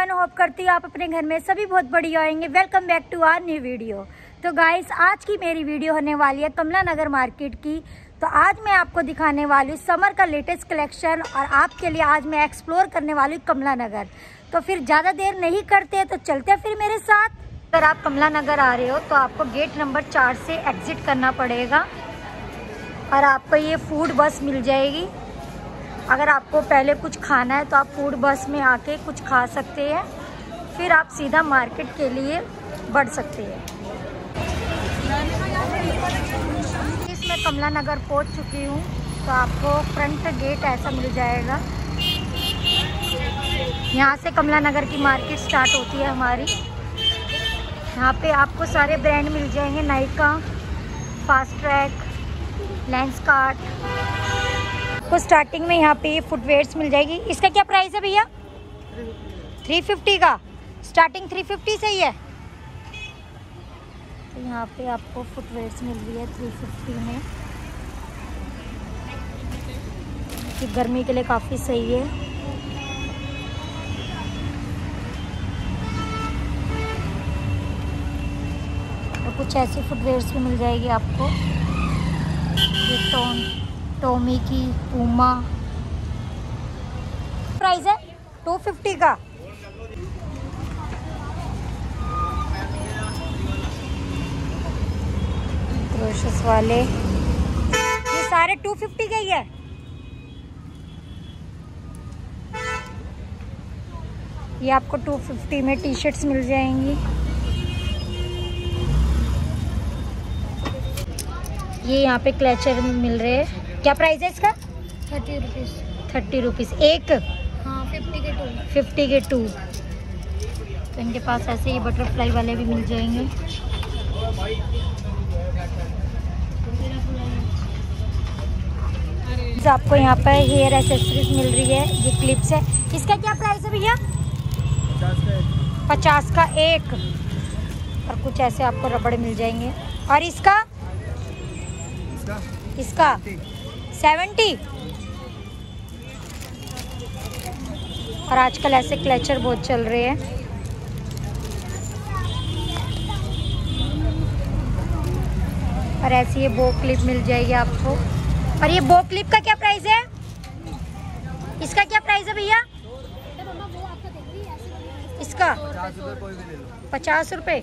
Everyone, hope करती हूँ आप अपने घर में सभी बहुत बढ़िया होंगे। Welcome back to our new video. तो गाइस, आज की मेरी वीडियो होने वाली है कमला नगर मार्केट की। तो आज मैं आपको दिखाने वाली हूँ समर का लेटेस्ट कलेक्शन और आपके लिए आज मैं एक्सप्लोर करने वाली हूँ कमला नगर। तो फिर ज़्यादा देर नहीं करते तो चलते फिर मेरे साथ। अगर आप कमला नगर आ रहे हो तो आपको गेट नंबर 4 से एग्जिट करना पड़ेगा और आपको ये फूड बस मिल जाएगी। अगर आपको पहले कुछ खाना है तो आप फूड बस में आके कुछ खा सकते हैं, फिर आप सीधा मार्केट के लिए बढ़ सकते हैं। इसमें कमला नगर पहुंच चुकी हूँ तो आपको फ्रंट गेट ऐसा मिल जाएगा। यहाँ से कमला नगर की मार्केट स्टार्ट होती है हमारी। यहाँ पे आपको सारे ब्रांड मिल जाएंगे, नाइका, फास्ट ट्रैक, लेंसकार्ट। तो स्टार्टिंग में यहाँ पे फुटवेयर्स मिल जाएगी। इसका क्या प्राइस है भैया? 350 का स्टार्टिंग 350 से ही है। तो यहाँ पे आपको फुटवेयर्स मिल रही है 350 में, कि गर्मी के लिए काफ़ी सही है। तो कुछ ऐसी फुटवेयर्स भी मिल जाएगी आपको। ये टॉमी की, पूमा। प्राइस है 250 का। क्रोशेस वाले ये सारे 250 के ही है। ये आपको 250 में टी शर्ट्स मिल जाएंगी। ये यहाँ पे क्लचर मिल रहे हैं। क्या प्राइस है इसका? 30 रुपीज़। 30 रुपीज़ एक। हाँ, 50 के 2। 50 के 2। तो इनके पास ऐसे ही बटरफ्लाई वाले भी मिल जाएंगे। आपको यहाँ पर हेयर एसेसरीज मिल रही है। ये क्लिप्स है। इसका क्या प्राइस है भैया? 50 का एक। और कुछ ऐसे आपको रबड़ मिल जाएंगे। और इसका 70। और आजकल ऐसे क्लचर बहुत चल रहे हैं। और ऐसी ये बो क्लिप मिल जाएगी आपको। और ये बो क्लिप का क्या प्राइस है? इसका क्या प्राइस है भैया? इसका 50 रुपये।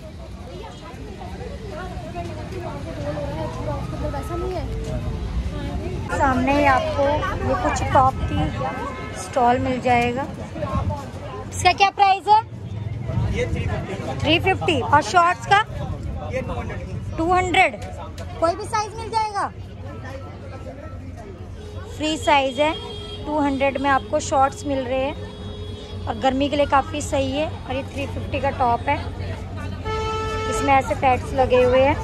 सामने ही आपको ये कुछ टॉप की स्टॉल मिल जाएगा। इसका क्या प्राइस है? ये 350। और शॉर्ट्स का 200। कोई भी साइज मिल जाएगा, फ्री साइज है। 200 में आपको शॉर्ट्स मिल रहे हैं और गर्मी के लिए काफ़ी सही है। और ये 350 का टॉप है। इसमें ऐसे पैड्स लगे हुए हैं।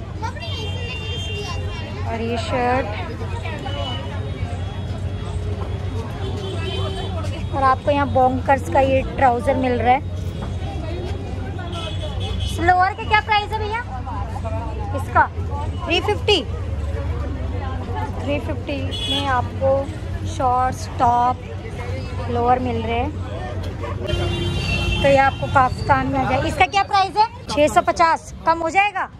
और ये शर्ट। और आपको यहाँ बॉन्कर्स का ये ट्राउजर मिल रहा है। लोअर का क्या प्राइस है भैया? इसका 350। 350 में आपको शॉर्ट्स, टॉप, लोअर मिल रहे हैं। तो ये आपको पाकिस्तान में आ जाए। इसका क्या प्राइस है? 650। कम हो जाएगा?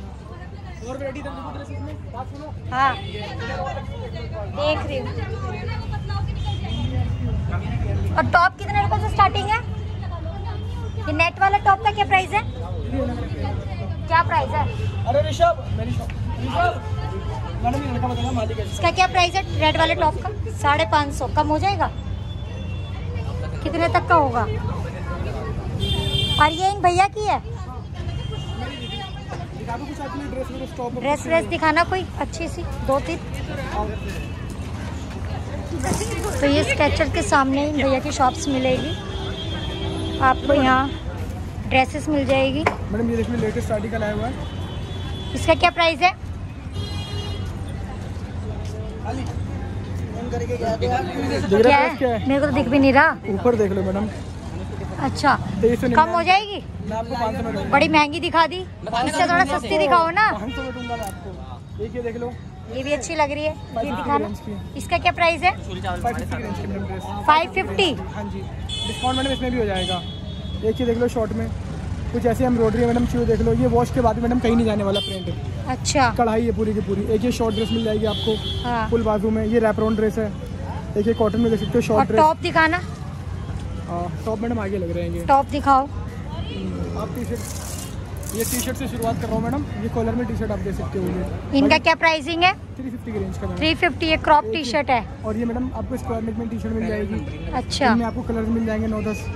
हाँ, देख रही हूँ। और टॉप कितने रुपए से स्टार्टिंग है? ये नेट वाला टॉप का क्या प्राइस है? क्या प्राइस है? अरे ऋषभ, मेरी शॉप मैडम, ये लड़का बताना मालिक है। इसका क्या प्राइस है रेड वाले टॉप का? 550। कम हो जाएगा? कितने तक का होगा? और ये इन भैया की है। ड्रेस दिखाना कोई अच्छी सी 2-3। तो ये स्केचर के सामने इन भैया की शॉप्स मिलेगी आपको। यहाँ ड्रेसेस मिल जाएगी। मैडम ये देखिए, लेटेस्ट आर्टिकल आया हुआ है। इसका क्या प्राइस है? क्या है? मेरे को तो दिख भी नहीं रहा। ऊपर देख लो मैडम। अच्छा, कम हो जाएगी? मैं आपको 500 में दूंगा। बड़ी महंगी दिखा दी, इससे थोड़ा सस्ती दिखाओ ना। 500 में दूंगा मैं आपको। एक ये देख लो, ये भी अच्छी लग रही है, ये दिखाना। इसका क्या प्राइस है? 550 की रेंज की मैडम ड्रेस। 550। हाँ जी, डिस्काउंट मैडम इसमें भी हो जाएगा। एक ही देख लो शॉर्ट में कुछ ऐसे एम्ब्रॉयडरी है मैडम, चाहिए देख लो। ये वॉश के बाद मैडम कहीं नहीं जाने वाला प्रिंट है। अच्छा, कढ़ाई है पूरी की पूरी। एक ये शॉर्ट ड्रेस मिल जाएगी आपको हाँ। फुल बाजू में, ये रैप राउंड ड्रेस है। एक ये कॉटन में देख सकते हो शॉर्ट ड्रेस। टॉप दिखाना। टॉप मैडम आगे लग रहे हैं। टॉप दिखाओ। आप टी शर्ट, ये टी शर्ट से शुरुआत कर रहा हूँ मैडम। ये कॉलर में टी शर्ट आप दे सकते हो। इनका क्या प्राइसिंग है? 350 की रेंज का मैडम। 350। ये क्रॉप टी शर्ट है। और ये मैडम आपको स्क्वायर नेक में टी शर्ट मिल जाएगी। अच्छा, इनमें आपको कलर मिल जाएंगे 9-10।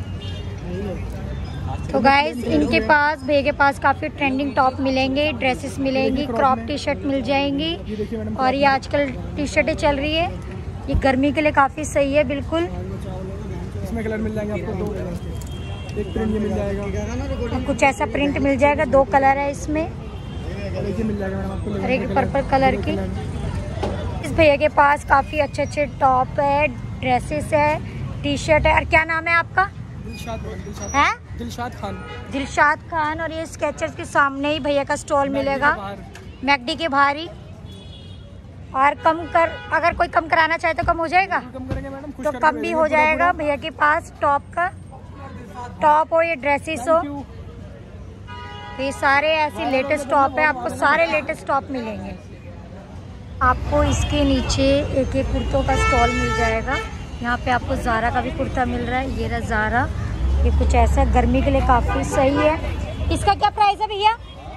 तो गाइस इनके पास, भैया के पास काफ़ी ट्रेंडिंग टॉप मिलेंगे, ड्रेसेस मिलेंगी, क्रॉप टी शर्ट मिल जाएंगी। ये देखिए मैडम, और ये आजकल टी शर्टें चल रही है, ये गर्मी के लिए काफ़ी सही है बिल्कुल। इसमें कलर मिल जाएंगे आपको 2 कलर। एक प्रिंट ये मिल जाएगा, और कुछ ऐसा प्रिंट मिल जाएगा, 2 कलर है इसमें। और एक ये मिल जाएगा मैडम आपको और एक पर्पल कलर की। इस भैया के पास काफ़ी अच्छे अच्छे टॉप है, ड्रेसेस है, टी शर्ट है। और क्या नाम है आपका? दिलशाद खान। दिलशाद खान। और ये स्केचर्स के सामने ही भैया का स्टॉल मिलेगा, मैकडी के बाहर ही। और अगर कोई कम कराना चाहे तो कम हो जाएगा? कम करेंगे मैडम, तो कम भी हो जाएगा भैया के पास। टॉप हो, ये ड्रेसेस हो, तो ये सारे ऐसे लेटेस्ट टॉप है। आपको सारे लेटेस्ट टॉप मिलेंगे। आपको इसके नीचे एक कुर्तों का स्टॉल मिल जाएगा। यहाँ पे आपको ज़ारा का भी कुर्ता मिल रहा है। ये रहा ज़ारा, ये कुछ ऐसा गर्मी के लिए काफ़ी सही है। इसका क्या प्राइस है भैया?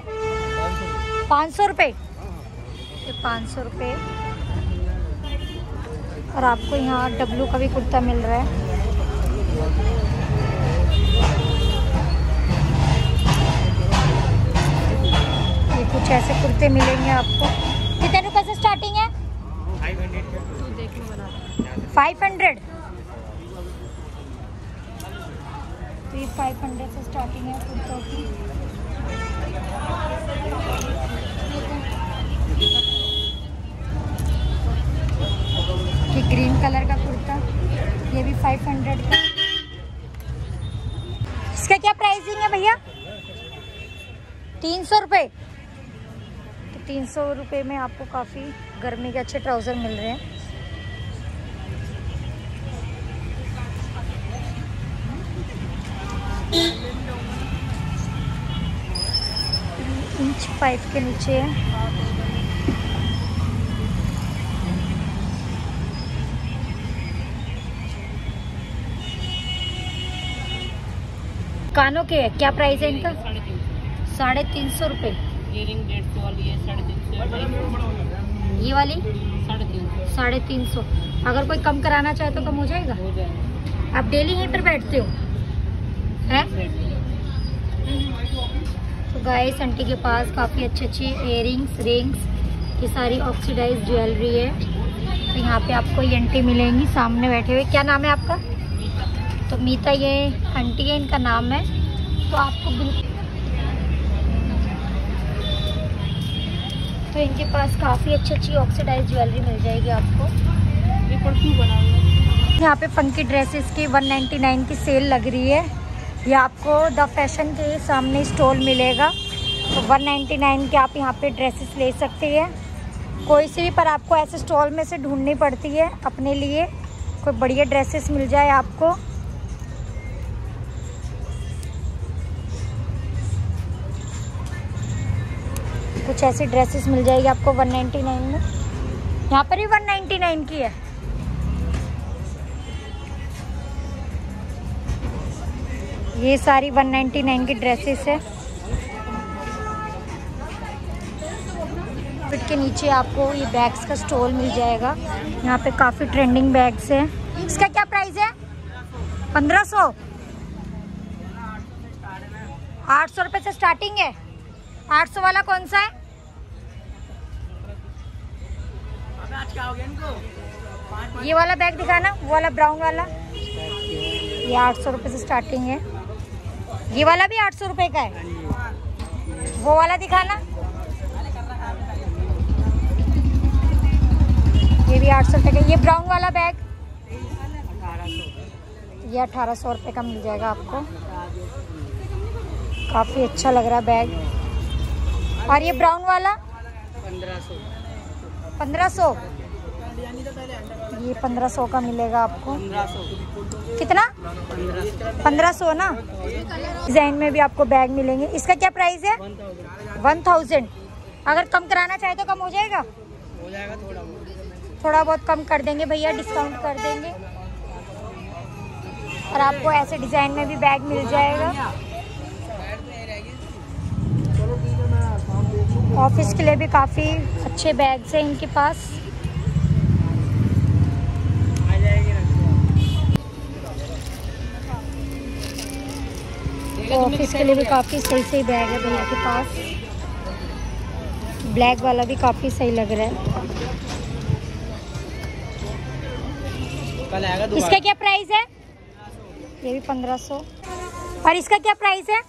500 रुपये। ये 500 रुपये। और आपको यहाँ डब्लू का भी कुर्ता मिल रहा है। ये कुछ ऐसे कुर्ते मिलेंगे आपको। कितने रुपए से स्टार्टिंग है? 500। तो ये 500 से स्टार्टिंग है कुर्तों की। ये ग्रीन कलर का कुर्ता, ये भी 500 का। इसका क्या प्राइसिंग है भैया? 300 रुपये। तो 300 रुपये में आपको काफ़ी गर्मी के अच्छे ट्राउज़र मिल रहे हैं। इंच 5 के नीचे है। कानों के क्या प्राइस है इनका? 350 रुपये। इयरिंग 150 वाली है 350। ये वाली 350। 350। अगर कोई कम कराना चाहे तो कम हो जाएगा? हो जाएगा। आप डेली यहीं पर बैठते हो हैं? तो गाइस आंटी के पास काफ़ी अच्छे अच्छे इयरिंग्स, रिंग्स, ये सारी ऑक्सीडाइज ज्वेलरी है। तो यहाँ पे आपको ये आंटी मिलेंगी सामने बैठे हुए। क्या नाम है आपका? तो मीता ये आंटी है, इनका नाम है। तो आपको बिल्कुल, तो इनके पास काफ़ी अच्छी अच्छी ऑक्सीडाइज ज्वेलरी मिल जाएगी आपको। ये परफ्यूम बना हुआ है। यहाँ पे फंकी ड्रेसेस की 199 की सेल लग रही है। ये आपको द फैशन के सामने स्टॉल मिलेगा। तो 199 के आप यहाँ पे ड्रेसेस ले सकते हैं कोई सी भी, पर आपको ऐसे स्टॉल में से ढूंढनी पड़ती है अपने लिए, कोई बढ़िया ड्रेसेस मिल जाए आपको। कुछ ऐसी ड्रेसेस मिल जाएगी आपको 199 में। यहाँ पर भी 199 की है। ये सारी 199 की ड्रेसेस है। फिट के नीचे आपको ये बैग्स का स्टॉल मिल जाएगा। यहाँ पे काफ़ी ट्रेंडिंग बैग्स हैं। इसका क्या प्राइस है? 1500। 800 रुपये से स्टार्टिंग है। 800 वाला कौन सा है? ये वाला बैग दिखाना, वो वाला ब्राउन वाला। ये 800 रुपये से स्टार्टिंग है। ये वाला भी 800 रुपये का है। वो वाला दिखाना, ये भी 800 रुपये का। ये ब्राउन वाला बैग ये 1800 रुपये का मिल जाएगा आपको। काफ़ी अच्छा लग रहा है बैग। और ये ब्राउन वाला 1500। ये ये 1500 का मिलेगा आपको। कितना? 1500 ना। डिजाइन में भी आपको बैग मिलेंगे। इसका क्या प्राइस है? 1000। अगर कम कराना चाहे तो कम हो जाएगा? हो जाएगा थोड़ा बहुत कम कर देंगे भैया, डिस्काउंट कर देंगे। और आपको ऐसे डिजाइन में भी बैग मिल जाएगा। ऑफिस के लिए भी काफ़ी अच्छे बैग्स हैं इनके पास। ऑफिस के लिए भी काफ़ी सही सही बैग है भैया के पास। ब्लैक वाला भी काफ़ी सही लग रहा है। कल आएगा। इसका क्या प्राइस है? ये भी 1500। और इसका क्या प्राइस है?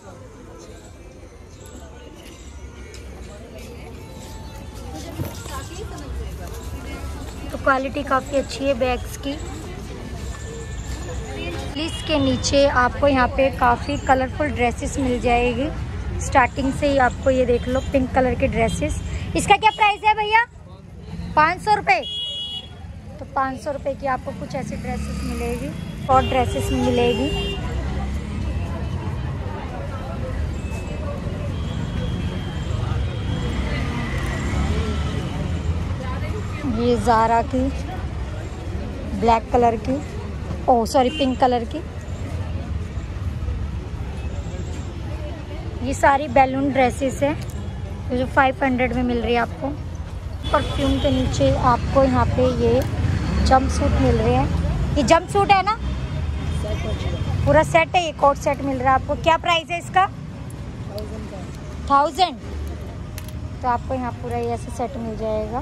तो क्वालिटी काफ़ी अच्छी है बैग्स की। इसके नीचे आपको यहाँ पे काफ़ी कलरफुल ड्रेसेस मिल जाएगी। स्टार्टिंग से ही आपको ये देख लो पिंक कलर के ड्रेसेस। इसका क्या प्राइस है भैया? 500 रुपये। तो 500 रुपये की आपको कुछ ऐसी ड्रेसेस मिलेगी, शॉर्ट ड्रेसेस मिलेगी। ये ज़ारा की ब्लैक कलर की, ओह सॉरी पिंक कलर की। ये सारी बैलून ड्रेसेस है जो 500 में मिल रही है आपको। परफ्यूम के नीचे आपको यहाँ पे ये जंप सूट मिल रहे हैं। ये जंप सूट है ना, पूरा सेट है, ये कोट सेट मिल रहा है आपको। क्या प्राइस है इसका? 1000। तो आपको यहाँ पूरा ये ऐसे सेट मिल जाएगा।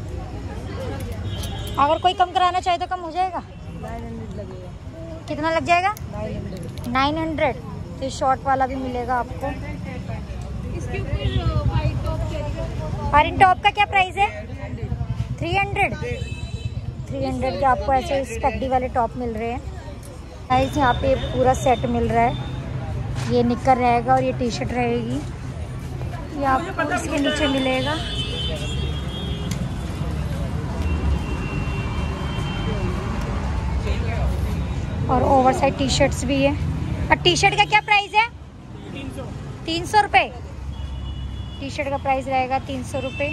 अगर कोई कम कराना चाहे तो कम हो जाएगा? 900 लगेगा। कितना लग जाएगा? 900। तो शॉर्ट वाला भी मिलेगा आपको। और इन टॉप का क्या प्राइस है? 300 के आपको ऐसे स्टडी वाले टॉप मिल रहे हैं। गाइस यहाँ पे पूरा सेट मिल रहा है। ये निकर रहेगा और ये टी शर्ट रहेगी। ये आपको इसके नीचे मिलेगा। और ओवर साइज टी शर्ट्स भी है। और टी शर्ट का क्या प्राइस है? 300 रुपये। टी शर्ट का प्राइस रहेगा 300 रुपये।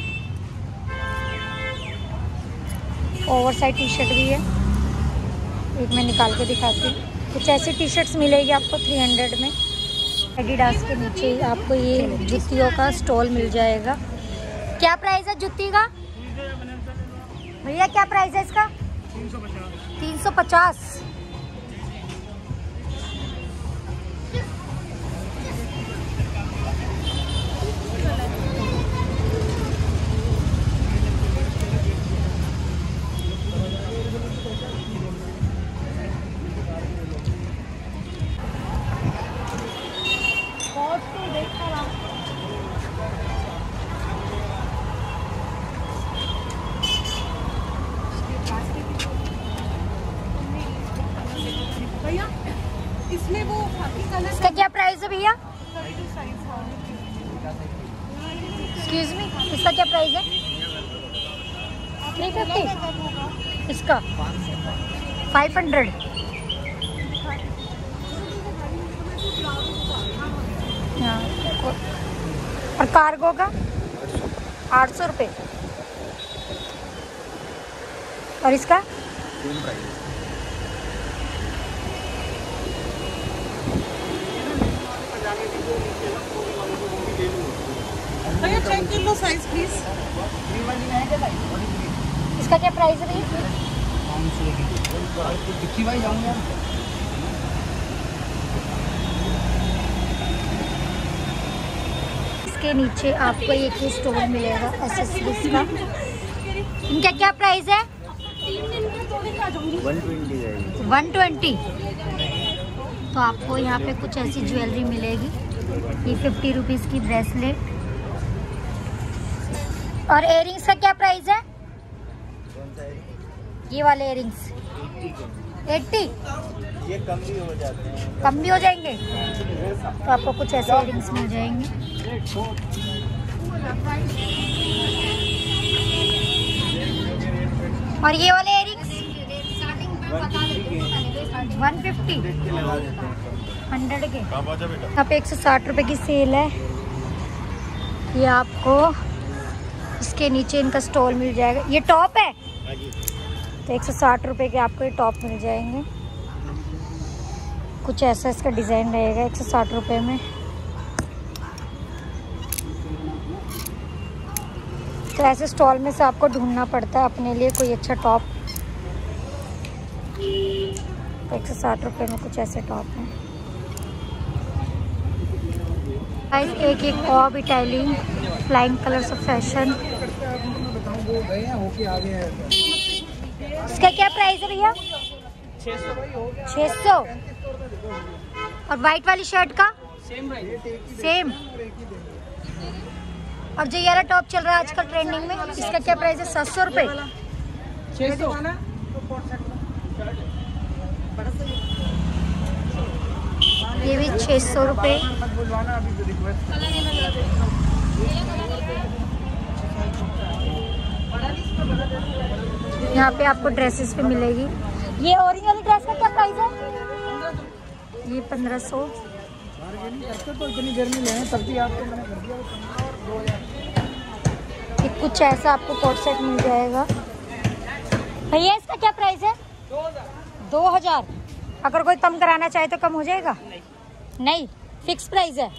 ओवर साइज टी शर्ट भी है। एक मैं निकाल के दिखाती हूँ। कुछ ऐसी टी शर्ट्स मिलेगी आपको 300 में। एडिडास के नीचे आपको ये जुतियों का स्टॉल मिल जाएगा। क्या प्राइस है जुत्ती का भैया? क्या प्राइस है इसका? 350। इसमें वो इसका क्या प्राइस है भैया? एक्सक्यूज मी, इसका क्या प्राइस है? 350। इसका 500। हाँ। और कार्गो का 800 रुपये। और इसका चेक कर लो साइज प्लीज। इसका क्या प्राइस है भैया? इसके नीचे आपको एक ही स्टोर मिलेगा एसेसरीज का। इनका क्या प्राइस है? 120। तो आपको यहाँ पे कुछ ऐसी ज्वेलरी मिलेगी। ये 50 रुपीज़ की ब्रेसलेट। और इयरिंग्स का क्या प्राइस है? ये वाले इयरिंग्स 80। ये कम भी हो जाते हैं। कम भी हो जाएंगे। तो आपको कुछ ऐसे इयरिंग्स मिल जाएंगे। और ये वाले इयरिंग्स 150 100 के। यहाँ पे 160 रुपये की सेल है। ये आपको इसके नीचे इनका स्टॉल मिल जाएगा। ये टॉप है तो 160 रुपये के आपको ये टॉप मिल जाएंगे। कुछ ऐसा इसका डिज़ाइन रहेगा 160 रुपये में। तो ऐसे स्टॉल में से आपको ढूंढना पड़ता है अपने लिए कोई अच्छा टॉप। 160 रुपये में कुछ ऐसे टॉप हैं। एक of Italian flying colours of fashion. इसका क्या प्राइस है भैया? 600। और वाइट वाली शर्ट का सेम। और जो ये टॉप चल रहा है आजकल ट्रेंडिंग में, इसका क्या प्राइस है? 700 रुपये। 600। ये भी 600 रुपये। यहाँ पे आपको ड्रेसेस पे मिलेगी। ये ऑरेंज वाली ड्रेस का क्या प्राइस है? ये 1500। तो इतनी देर में लें तब भी आपको मैंने कर दिया। कुछ ऐसा आपको कोट सेट मिल जाएगा। भैया इसका क्या प्राइस है? 2000। अगर कोई कम कराना चाहे तो कम हो जाएगा? नहीं, फिक्स प्राइस है।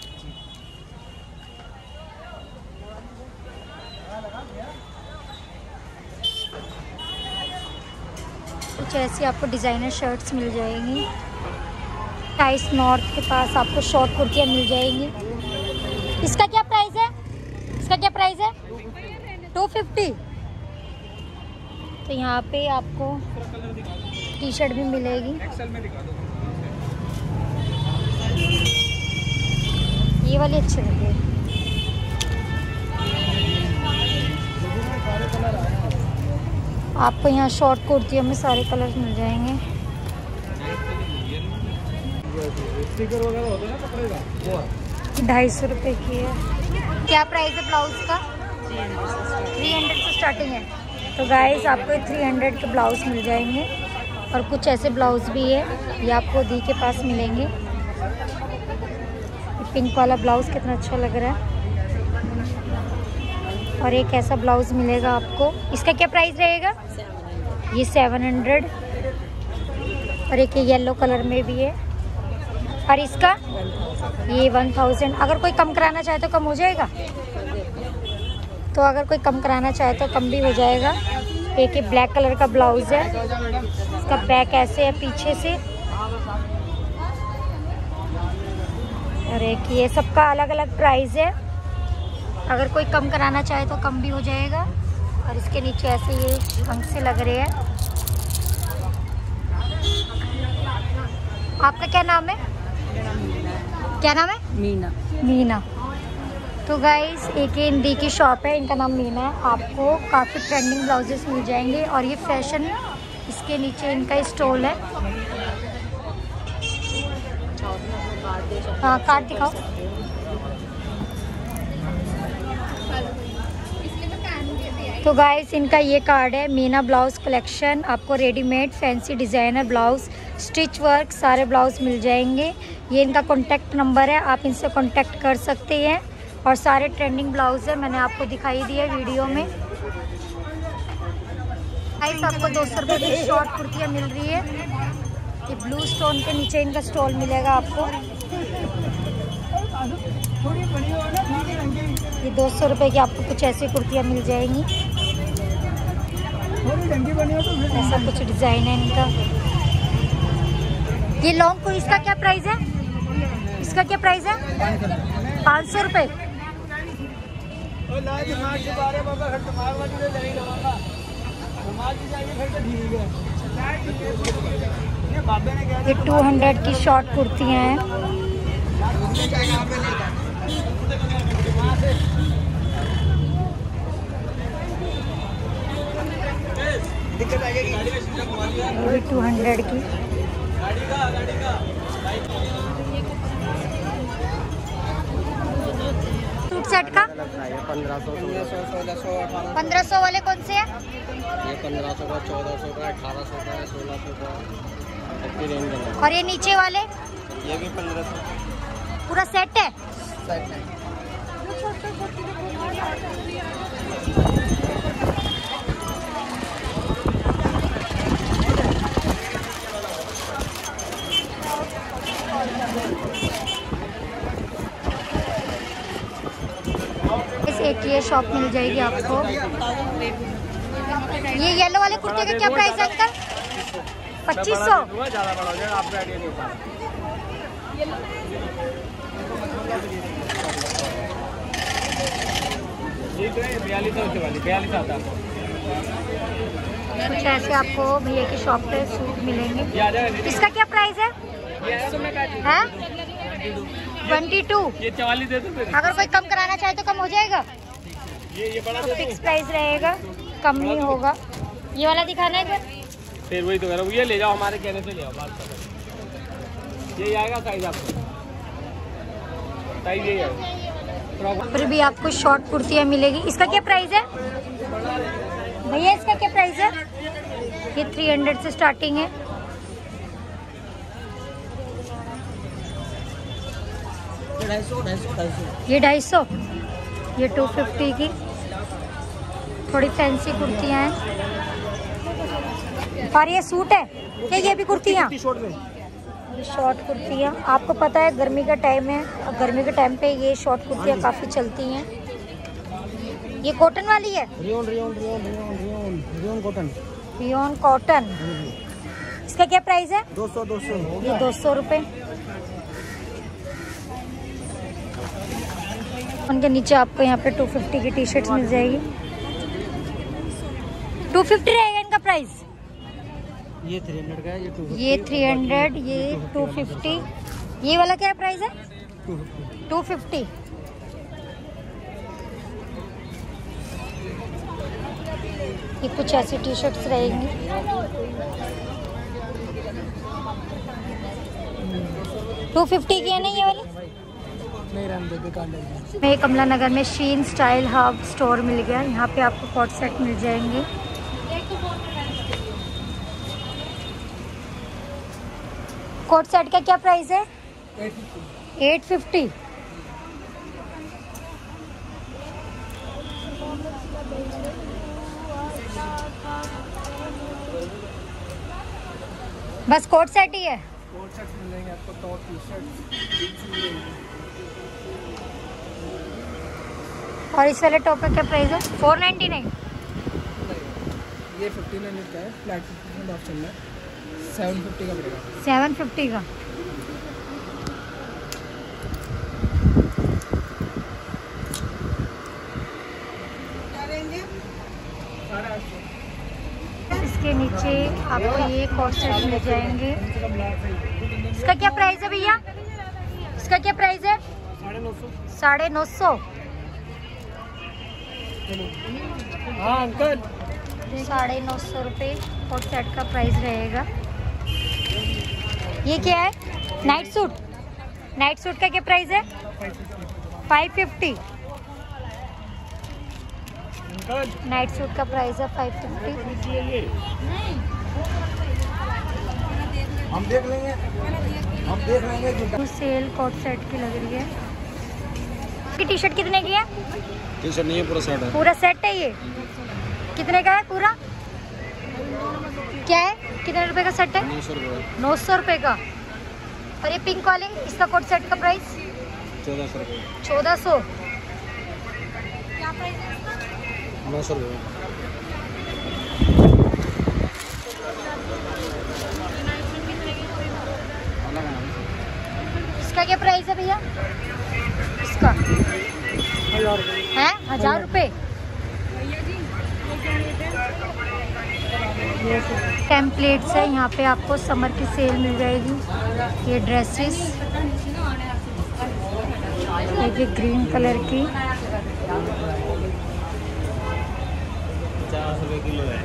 कुछ ऐसी आपको डिज़ाइनर शर्ट्स मिल जाएंगी। टाइस नॉर्थ के पास आपको शॉर्ट कुर्तियाँ मिल जाएंगी। इसका क्या प्राइस है? इसका क्या प्राइस है? 250। तो यहाँ पे आपको टी शर्ट भी मिलेगी। ये वाली अच्छी लग रही है। आपको यहाँ शॉर्ट कुर्तियों में सारे कलर मिल जाएंगे। स्टिकर वगैरह होता है ना कपड़े का, वो 250 रुपये की है। क्या प्राइस है ब्लाउज का? 300 से स्टार्टिंग है। तो गाइस आपको 300 के ब्लाउज मिल जाएंगे। और कुछ ऐसे ब्लाउज भी है, ये आपको दी के पास मिलेंगे। पिंक वाला ब्लाउज कितना अच्छा लग रहा है। और एक ऐसा ब्लाउज मिलेगा आपको। इसका क्या प्राइस रहेगा? ये 700। और एक येलो कलर में भी है। और इसका ये 1000। अगर कोई कम कराना चाहे तो कम हो जाएगा? तो अगर कोई कम कराना चाहे तो कम भी हो जाएगा। एक ये ब्लैक कलर का ब्लाउज है। इसका बैक ऐसे है पीछे से। और एक ये सबका अलग अलग प्राइस है। अगर कोई कम कराना चाहे तो कम भी हो जाएगा। और इसके नीचे ऐसे ये रंग से लग रहे हैं। आपका क्या नाम है? क्या नाम है? मीना। मीना। तो गाइस एक दी की शॉप है, इनका नाम मीना है। आपको काफ़ी ट्रेंडिंग ब्लाउजेस मिल जाएंगे। और ये फैशन, इसके नीचे इनका स्टॉल है। हाँ कार्ड दिखाओ। तो गाइस इनका ये कार्ड है, मीना ब्लाउज कलेक्शन। आपको readymade fancy designer blouse, stitch work सारे ब्लाउज मिल जाएंगे। ये इनका कॉन्टैक्ट नंबर है, आप इनसे कॉन्टैक्ट कर सकते हैं। और सारे ट्रेंडिंग ब्लाउज है, मैंने आपको दिखाई दिए वीडियो में। गाइस आपको 200 रुपये की शॉर्ट कुर्तियाँ मिल रही है। ये ब्लू स्टोन के नीचे इनका स्टॉल मिलेगा आपको। ये 200 रुपये की आपको कुछ ऐसी कुर्तियाँ मिल जाएंगी। ऐसा कुछ डिज़ाइन है इनका। ये लॉन्ग को, इसका क्या प्राइस है? इसका क्या प्राइस है? 500 रुपये। ये 200 की शॉर्ट कुर्तियाँ हैं। ये 200 की। सूट सेट का 1500 1500 वाले कौन से हैं? ये 1500 का, 1400 का, 1800 का, 1600 का, सबकी रेंज है। और ये नीचे वाले ये भी 1500 पूरा सेट है। सेट है। एक ये शॉप मिल जाएगी आपको। ये येलो वाले कुर्ते का क्या प्राइस है अंकल? 2500। ज़्यादा बड़ा हो जाएगा, आपको आइडिया नहीं होता। ये 4200 वाली 42 आता है। कुछ ऐसे आपको भैया की शॉप पे सूट मिलेंगे। इसका क्या प्राइस है? 22। ये 44 दे दो। अगर कोई कम कराना चाहे तो कम हो जाएगा। ये बड़ा तो फिक्स प्राइस रहेगा, कम नहीं होगा। ये वाला दिखाना है क्या? फिर वही तो कह रहा हूँ, ये ले जाओ, हमारे कहने से ले आओ। बात करो, ये आएगा साइज आपको, साइज यही आएगा। फिर भी आपको शॉर्ट कुर्तियाँ मिलेगी। इसका क्या प्राइस है भैया? इसका क्या प्राइस है? ये 300 से स्टार्टिंग है। ये 250। ये 250 की थोड़ी फैंसी कुर्तियाँ हैं। और ये सूट है क्या? ये भी कुर्तियाँ, ये शॉर्ट कुर्तियाँ। आपको पता है गर्मी का टाइम है, और गर्मी के टाइम पे ये शॉर्ट कुर्तियाँ काफ़ी चलती हैं। ये कॉटन वाली है, रियोन कॉटन। Rayon cotton. इसका क्या प्राइस है? 200। ये 200 रुपये। उनके नीचे आपको यहाँ पे 250 की टी शर्ट्स मिल जाएगी। 250 रहेगा इनका प्राइस। ये 300 का है, ये 250। ये 300, ये 250। ये वाला क्या प्राइस है? 250। ये कुछ ऐसी टी शर्ट्स रहेंगी। $250 की है ना ये वाली? नहीं रहने बेकार लगेगी। मैं कमला नगर में शीन स्टाइल हब स्टोर मिल गया। यहाँ पे आपको कॉट सेट मिल जाएंगे। कोट सेट का क्या प्राइस है? 850। बस कोट सेट ही है। कोट सेट मिल जाएंगे आपको, टॉप टी शर्ट। और इस वाले टॉप का क्या प्राइस है? 499। ये 1500 का है, फ्लैट 50% ऑफ चल रहा है। 750 का पड़ेगा। 750 का। इसके नीचे आपको ये कोट सेट मिल जाएंगे। इसका क्या प्राइस है भैया? इसका क्या प्राइस है? 950। हाँ अंकल, 950 रुपये कोट सेट का प्राइस रहेगा। ये क्या है? Night suit. नाइट सूट का क्या प्राइस है? 550। नाइट सूट का प्राइस है 550। हम देख लेंगे, सेल कोट सेट की लग रही है। की टी शर्ट कितने की है? टी शर्ट नहीं है, पूरा सेट है। पूरा सेट है। ये कितने का है पूरा? क्या है, कितने रुपए का सेट है? 900 रुपये। 900 रुपये का। और ये पिंक वाले, इसका कोट सेट का प्राइस 1400 रुपये। 1400। 900 रुपये। इसका क्या प्राइस है भैया? इसका 1000 रुपये है 1000 रुपये। टेम्पलेट्स है, यहाँ पे आपको समर की सेल मिल जाएगी। ये ड्रेसेस, ये ग्रीन कलर की 50 रुपये किलो है।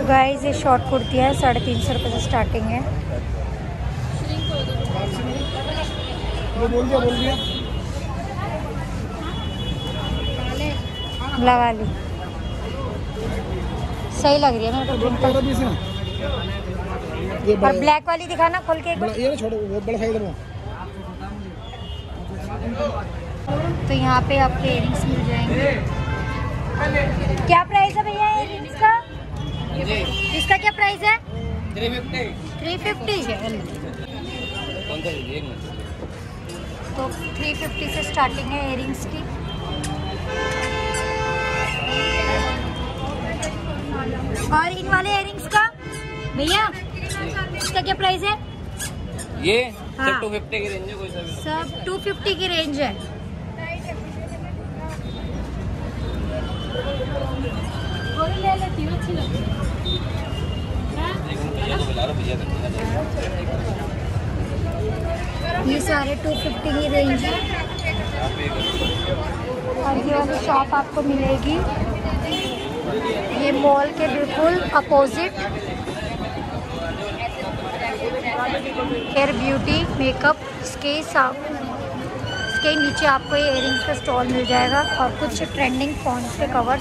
गाइस ये शॉर्ट कुर्ती है, 350 रुपये से स्टार्टिंग है। बोल दिया लगा ली, सही लग रही है मेरे को। और ब्लैक वाली दिखाना खोल के एक बार। ये ना छोड़ो, बहुत बड़ा साइज है। तो यहाँ पे आपको इयरिंग्स मिल जाएंगे। क्या प्राइस है भैया इयरिंग्स का? इसका क्या प्राइस है? 350। तो 350 से स्टार्टिंग है इयरिंग्स की। और इन वाले इयरिंग्स का भैया इसका क्या प्राइस है? ये हाँ। सब 250 की रेंज है, कोई सा भी सब 250 की रेंज है। ले लेती हूँ, अच्छी लगती है। ये सारे 250 की रेंज है। और ये वाली शॉप आपको मिलेगी ये मॉल के बिल्कुल अपोजिट, हेयर ब्यूटी मेकअप। इसके नीचे आपको ये इयरिंग्स का स्टॉल मिल जाएगा और कुछ ट्रेंडिंग फोन्स के कवर्स।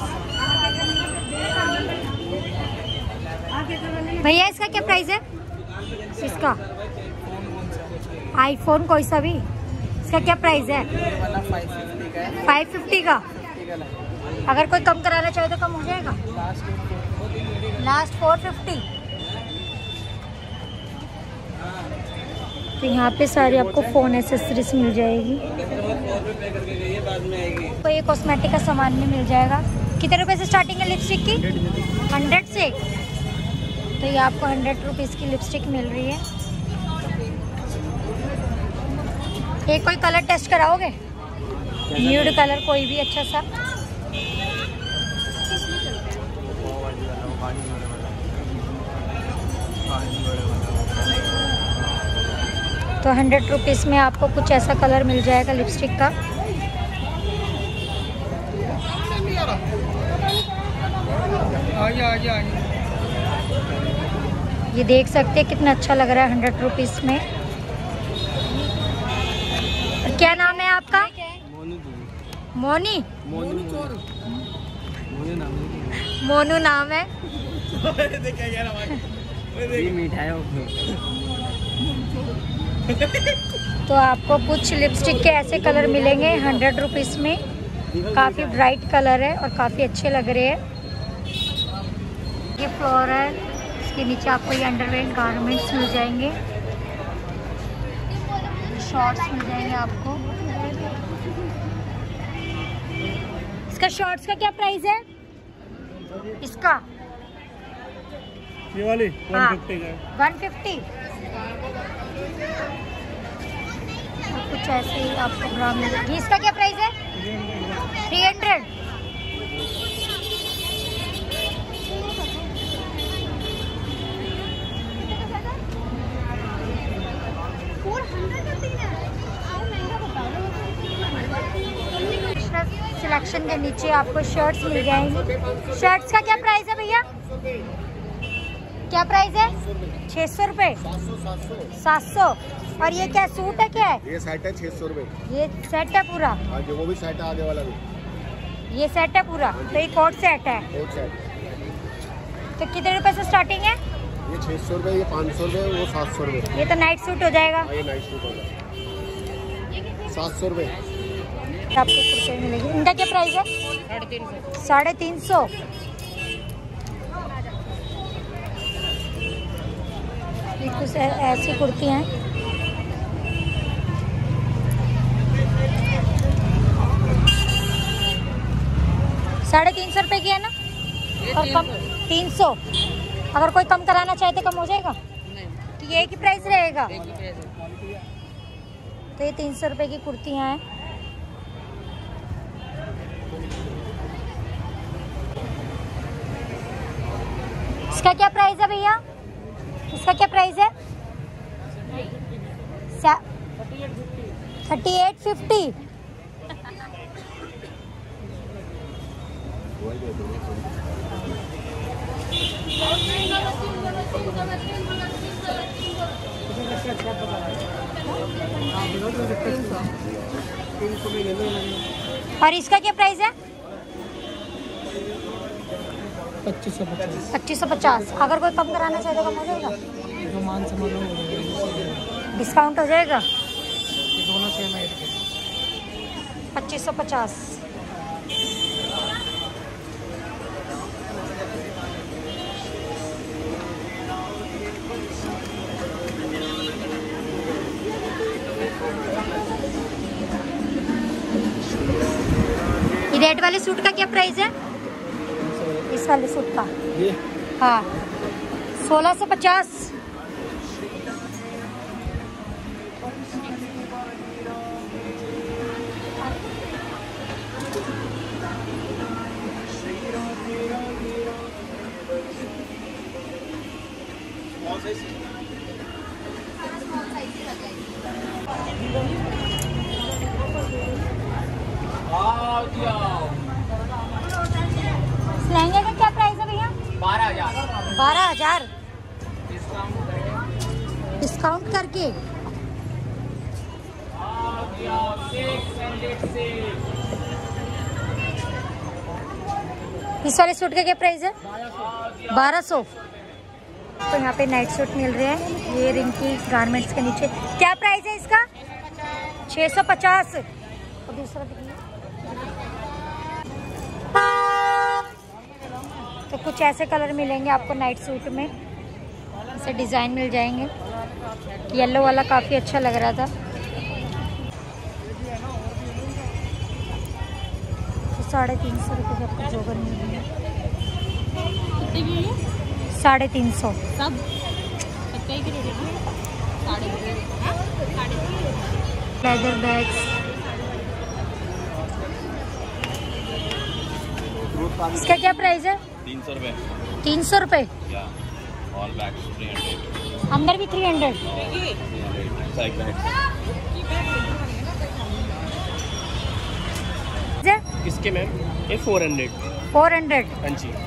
भैया इसका क्या प्राइस है? इसका आईफोन कोई सा भी, इसका क्या प्राइस है? 550 का। अगर कोई कम कराना चाहे तो कम हो जाएगा। लास्ट 450। तो यहाँ पे सारी आपको फ़ोन एसेसरीज मिल जाएगी। तो ये कॉस्मेटिक का सामान भी मिल जाएगा। कितने रुपए से स्टार्टिंग है लिपस्टिक की? 100 से। तो ये आपको 100 रुपीज़ की लिपस्टिक मिल रही है। एक कोई कलर टेस्ट कराओगे? न्यूड कलर कोई भी अच्छा सा। तो 100 रुपीज़ में आपको कुछ ऐसा कलर मिल जाएगा लिपस्टिक का। ये देख सकते हैं कितना अच्छा लग रहा है 100 रुपीज़ में। और क्या नाम है आपका? मोनी। मोनू नाम है। तो आपको कुछ लिपस्टिक के ऐसे कलर मिलेंगे 100 रुपीज़ में। काफ़ी ब्राइट कलर है और काफ़ी अच्छे लग रहे हैं। ये फ्लोर है, इसके नीचे आपको ये अंडरवेयर गारमेंट्स मिल जाएंगे, शॉर्ट्स मिल जाएंगे आपको। इसका शॉर्ट्स का क्या प्राइस है? इसका ये वाली 150 का। 150। कुछ ऐसे ही आपको ब्रा मिलेगी। इसका क्या प्राइस है? 300। सिलेक्शन के नीचे आपको शर्ट्स मिल जाएंगी। शर्ट्स का क्या प्राइस है भैया? क्या प्राइस है? 600 रुपये। 700। और ये क्या सूट है? क्या है ये? सेट है 600 रुपये। ये सेट है पूरा? हाँ जी, वो भी सेट है, आगे वाला भी। ये सेट है पूरा? तो ये कोट सेट है। Coat set. तो कितने रुपए से स्टार्टिंग है? ये 600 रुपये, ये 500 रुपये, वो 700 रुपये। ये तो नाइट सूट हो जाएगा। ये नाइट सूट होगा 700 रुपये। आपको कुर्ते मिलेगी। इनका क्या प्राइस है? 350। कुछ ऐसी कुर्ती हैं। साढ़े 300 रुपये की है ना? और कम 300। अगर कोई कम कराना चाहे तो कम हो जाएगा? कि ये की प्राइस रहेगा? तो ये 300 रुपये की कुर्तियाँ हैं। इसका क्या प्राइस है भैया? इसका क्या प्राइस है? 3850। और इसका क्या प्राइस है? 2550। 2550। अगर कोई कम कराना चाहे तो कम हो जाएगा? जो मान समझ लो डिस्काउंट हो जाएगा? ये दोनों सेम है। 2550। ये रेड वाले सूट का क्या प्राइस है? इस वाले सूट का ये हाँ 1650। लहंगे का क्या प्राइस है भैया? 12,000। 12,000 डिस्काउंट करके। इस वाले सूट का क्या प्राइस है? 1200। तो यहाँ पे नाइट सूट मिल रहे हैं ये रिंकी गारमेंट्स के नीचे। क्या प्राइस है इसका? 650। और दूसरा दिखिए। तो कुछ ऐसे कलर मिलेंगे आपको नाइट सूट में, ऐसे डिज़ाइन मिल जाएंगे। येलो वाला काफ़ी अच्छा लग रहा था। तो 350 रुपये का आपको जोगर मिल रही है। 350 सब कई के रेट है। Leather bags. इसका क्या प्राइस है? 300 रुपये। 300 रुपये। All bags 300। अंदर भी 300। Side bags. इसके मैम ये 400। 400। हाँ जी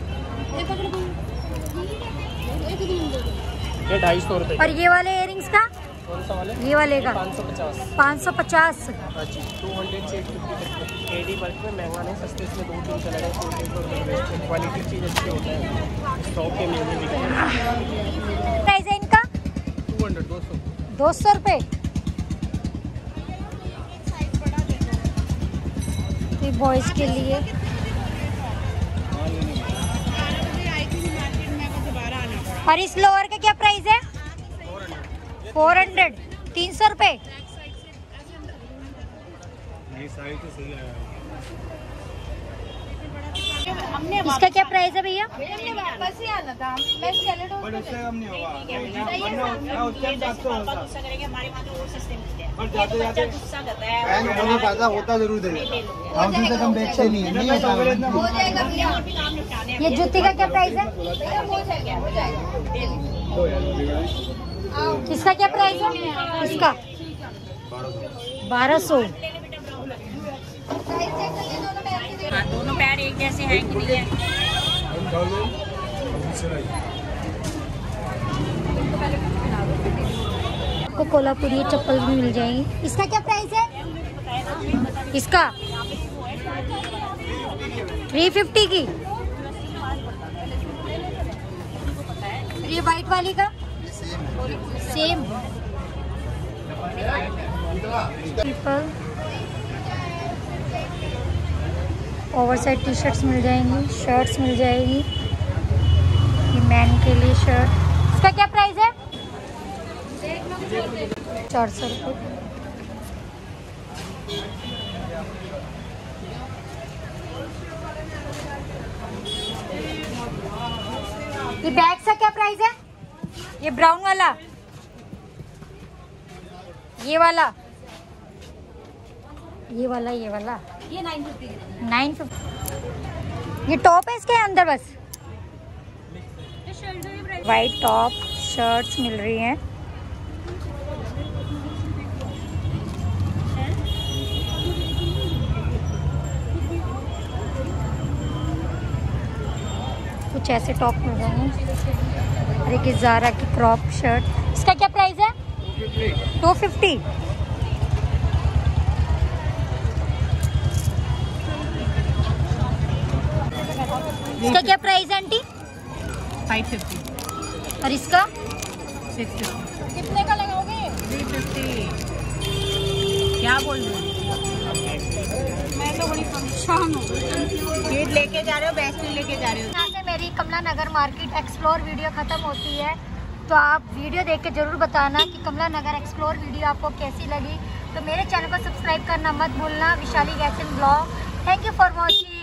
ये 250 रुपये। और ये वाले इयरिंग्स का? कौन सा वाले? ये वाले का 550। 550। हाँ जी 200 से 850 एडी वर्क में महंगा नहीं, सस्ते इसमें 2-3 कलर है। क्वालिटी चीज़ अच्छी होता है, स्टॉक के मिलने भी। प्राइस है इनका? 200 रुपये। ये बॉयज़ के लिए। और इस लोअर का क्या प्राइस है? 400। 300 रुपये। इसका क्या प्राइस है भैया? वापस ही आना था, मैं बट उससे कम नहीं होगा। पैसा होता जरूर देगा। हम बेचते नहीं है। हो जाएगा भैया। ये जूती का क्या प्राइस है? हो जाएगा। इसका क्या प्राइस है? इसका 1200। दोनों पैर एक जैसे हैं कि नहीं है? आपको कोल्हापुरी चप्पल भी मिल जाएगी। इसका क्या प्राइस है? इसका 350 की। ये वाइट वाली का same. People oversize T shirts मिल जाएंगी, शर्ट्स मिल जाएगी। ये मैन के लिए शर्ट। इसका क्या प्राइस है? 400 रुपये। ये बैग का क्या प्राइस है? ये ब्राउन वाला, ये वाला, ये वाला, ये वाला, ये 950। 950। ये टॉप है इसके अंदर बस। वाइट टॉप शर्ट्स मिल रही हैं। कुछ ऐसे टॉप मिल रहे हैं। और एक ज़ारा की क्रॉप शर्ट, इसका क्या प्राइस है? 250। इसका क्या प्राइस है आंटी? 550। और इसका 650। कितने का लगाओगे? 350। क्या बोल रहे हो? मैं तो बड़ी परेशान हूँ। स्वीट लेके जा रहे हो, बेस्ट लेके जा रहे हो? यहाँ से मेरी Kamla Nagar market explore video ख़त्म होती है, तो आप वीडियो देख के ज़रूर बताना कि कमला नगर एक्सप्लोर वीडियो आपको कैसी लगी। तो मेरे चैनल को सब्सक्राइब करना मत भूलना। Vishali Gaisan blog. Thank you for watching.